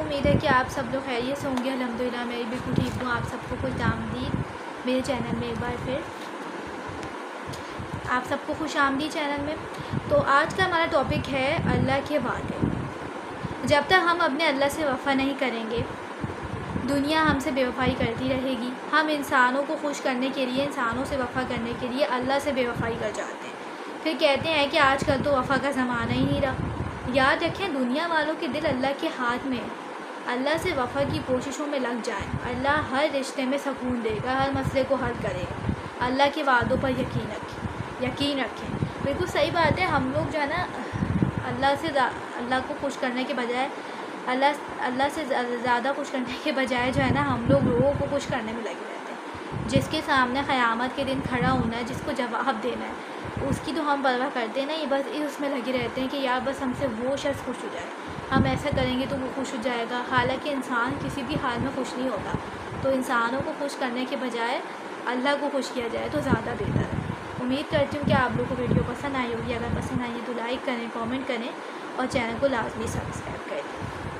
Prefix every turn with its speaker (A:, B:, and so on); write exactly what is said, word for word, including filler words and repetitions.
A: امید ہے کہ آپ سب لوگ خیریت سے ہوں گے. الحمدللہ میں بھی بالکل ٹھیک ہوں. آپ سب کو خوش آمدید میرے چینل میں ایک بار پھر. آپ سب کو خوش آمدید چینل میں. تو آج کا ہمارا ٹاپک ہے اللہ کے وعدے. جب تک ہم اپنے اللہ سے وفا نہیں کریں گے دنیا ہم سے بے وفائی کرتی رہے گی. ہم انسانوں کو خوش کرنے کے لیے انسانوں سے وفا کرنے کے لیے اللہ سے بے وفائی کر جاتے ہیں. پھر کہتے ہیں کہ آج کل تو وفا کا زمانہ ہی نہیں رہا. یاد رکھیں دنیا والوں کے دل اللہ کے ہاتھ میں. اللہ سے وفا کی کوششوں میں لگ جائیں. اللہ ہر رشتے میں سکون دے گا, ہر مسئلے کو حل کرے گا. اللہ کے وعدوں پر یقین رکھیں یقین رکھیں بالکل صحیح بات ہے. ہم لوگ جو ہے نا اللہ سے اللہ کو خوش کرنے کے بجائے اللہ اللہ سے زیادہ خوش کرنے کے بجائے جو ہے نا ہم لوگ لوگوں کو خوش کرنے میں لگے رہتے ہیں. جس کے سامنے قیامت کے دن کھڑا ہونا ہے, جس کو جواب دینا ہے, اس کی تو ہم پرواہ کرتے نہیں. بس اس میں لگے رہتے ہیں کہ یار بس ہم سے وہ شخص خوش ہو جائے, ہم ایسا کریں گے تو وہ خوش ہو جائے گا. حالانکہ انسان کسی بھی حال میں خوش نہیں ہوتا. تو انسانوں کو خوش کرنے کے بجائے اللہ کو خوش کیا جائے تو زیادہ بہتر ہے. امید کرتی ہوں کہ آپ لوگ کو ویڈیو پسند آئی ہوگی. اگر پسند آئی ہے تو لائک کریں, کامنٹ کریں اور چینل کو لازمی سبسکرائب کریں.